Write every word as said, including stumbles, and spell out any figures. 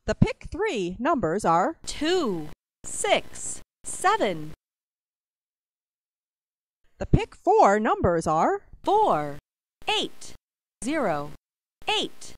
The pick three numbers are two, six, seven. The pick four numbers are four, eight, zero, eight.